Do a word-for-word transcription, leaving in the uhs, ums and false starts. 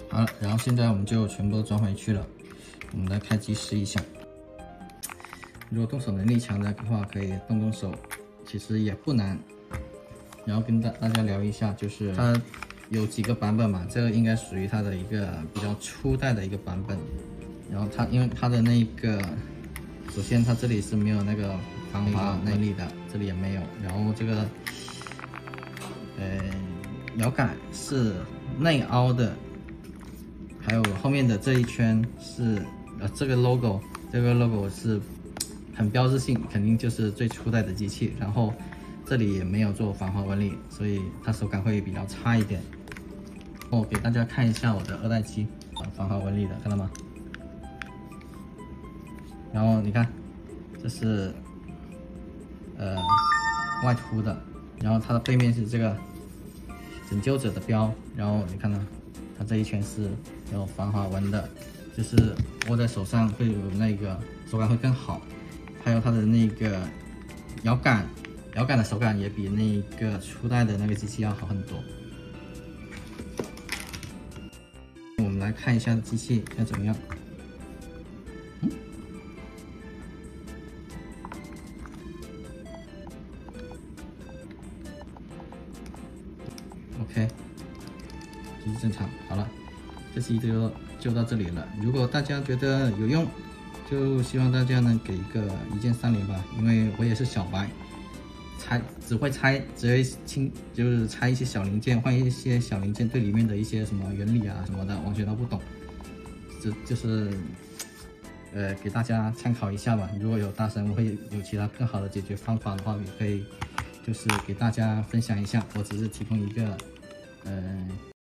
好了，然后现在我们就全部都装回去了。我们来开机试一下。如果动手能力强的话，可以动动手，其实也不难。然后跟大大家聊一下，就是它有几个版本嘛，这个应该属于它的一个比较初代的一个版本。然后它因为它的那个，首先它这里是没有那个防滑内力的，这里也没有。然后这个，呃，摇杆是内凹的。还有后面的这一圈是呃这个 logo， 这个 logo 是很标志性，肯定就是最初代的机器。然后这里也没有做防滑纹理，所以它手感会比较差一点。我给大家看一下我的二代机，防滑纹理的，看到吗？然后你看，这是呃外凸的，然后它的背面是这个拯救者的标，然后你看到。它这一圈是有防滑纹的，就是握在手上会有那个手感会更好，还有它的那个摇杆，摇杆的手感也比那个初代的那个机器要好很多。我们来看一下机器要怎么样。嗯 ，OK。机器正常，好了，这期就就到这里了。如果大家觉得有用，就希望大家能给一个一键三连吧，因为我也是小白，拆只会拆，只会清就是拆一些小零件，换一些小零件，对里面的一些什么原理啊什么的完全都不懂，这就是呃给大家参考一下吧。如果有大神我会有其他更好的解决方法的话，也可以就是给大家分享一下。我只是提供一个。呃，